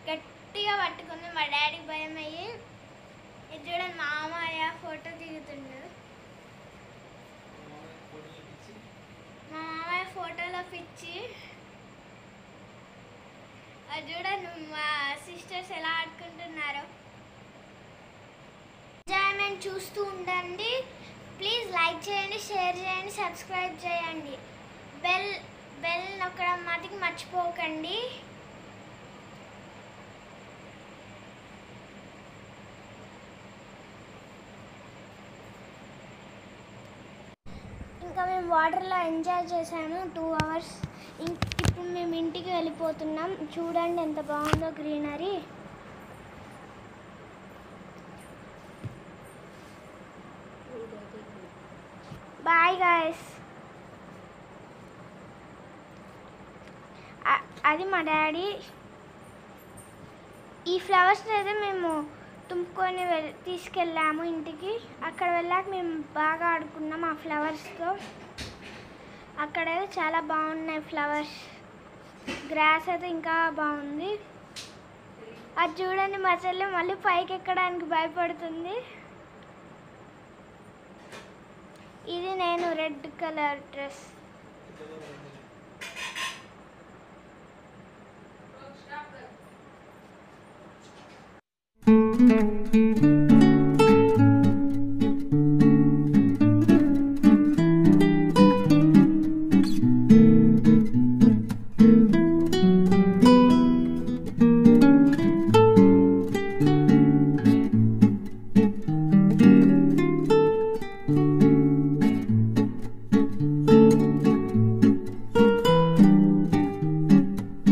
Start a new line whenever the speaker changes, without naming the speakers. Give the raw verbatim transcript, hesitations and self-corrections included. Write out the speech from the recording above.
గట్టిగా పట్టుకుంది. మా డాడీకి భయం అయ్యి ఇది చూడండి మామయ్య ఫోటో దిగుతుండు. మా మామయ్య ఫోటోలో పిచ్చి. అది చూడండి మా సిస్టర్స్ ఎలా ఆడుకుంటున్నారో. ఎంజాయ్మెంట్ చూస్తూ ఉండండి. ప్లీజ్ లైక్ చేయండి, షేర్ చేయండి, సబ్స్క్రైబ్ చేయండి. బెల్ బెల్ నొక్కడం మాత్రం మర్చిపోకండి. ఇంకా మేము వాటర్లో ఎంజాయ్ చేసాము టూ అవర్స్. ఇప్పుడు మేము ఇంటికి వెళ్ళిపోతున్నాం. చూడండి ఎంత బాగుందో గ్రీనరీ. Bye guys. అది మా డాడీ. ఈ ఫ్లవర్స్ అయితే మేము తుంపుకొని వె తీసుకెళ్ళాము ఇంటికి. అక్కడ వెళ్ళాక మేము బాగా ఆడుకున్నాం ఆ ఫ్లవర్స్తో. అక్కడ చాలా బాగున్నాయి ఫ్లవర్స్. గ్రాస్ అయితే ఇంకా బాగుంది. అది చూడండి మా చెల్లి మళ్ళీ పైకి ఎక్కడానికి భయపడుతుంది. ఇది నేను రెడ్ కలర్ డ్రెస్. Mm-hmm.